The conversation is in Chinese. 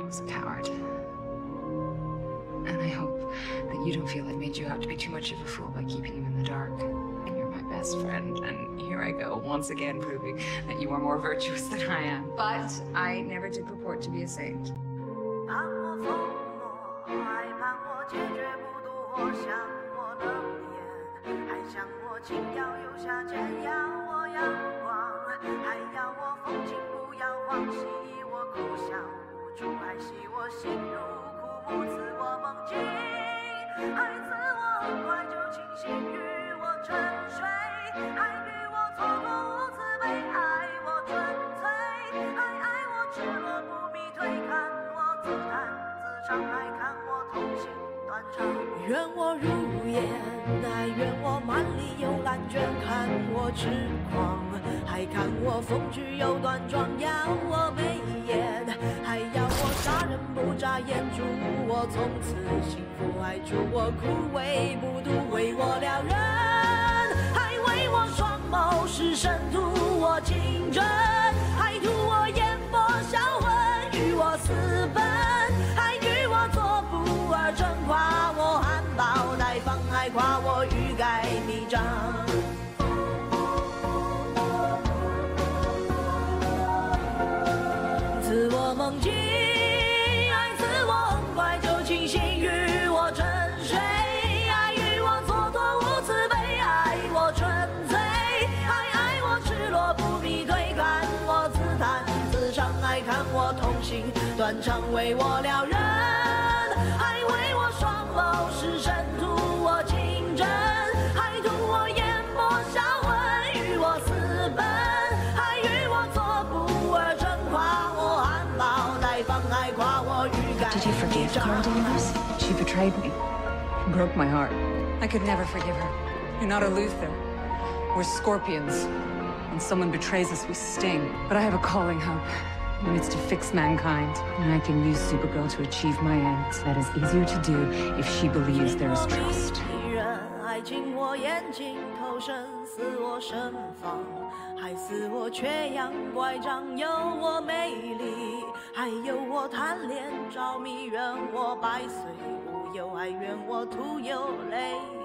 was a coward. And I hope that you don't feel I made you out to be too much of a fool by keeping you in the dark. You're my best friend, and here I go, once again proving that you are more virtuous than I am. But I never did purport to be a saint. 情要留下，真要我阳光，还要我风景不要忘，惜我苦笑无助，还惜我心如枯木，赐我梦境，还赐我很快就清醒，与我沉睡，还与我错过无慈悲，爱我纯粹，还爱我赤裸不必退，看我自弹自唱，还看我痛心断肠，愿我如烟，还愿我满里有感觉，看我痴狂，还看我风趣又端庄，要我眉眼，还要我杀人不眨眼，祝我从此幸福，还祝我枯萎不渡，为我撩人，还为我双眸是神，图我情真，还图我眼波销魂，与我私奔，还与我做不二臣，夸我含苞待放，还夸我欲盖弥彰。赐我梦境，爱赐我很快就清醒，与我沉睡，爱与我蹉跎无慈悲，爱我纯粹，还爱我赤裸不必退，看我自弹自唱，爱看我痛心断肠，为我撩人，还为我双眸是神，图我情真，还图我眼波销魂，与我私奔，还与我做不二臣，夸我含苞待放，还夸我欲盖弥彰。 Did you forgive Clara Danvers? She betrayed me. Broke my heart. I could never forgive her. You're not a Luther. We're scorpions. When someone betrays us, we sting. But I have a calling, Hope. And it's to fix mankind. And I can use Supergirl to achieve my ends. That is easier to do if she believes there is trust. 爱情我眼睛投身，似我身房，还似我缺氧乖张，有我美丽，还有我贪恋着迷，愿我百岁无忧，还愿我徒有泪。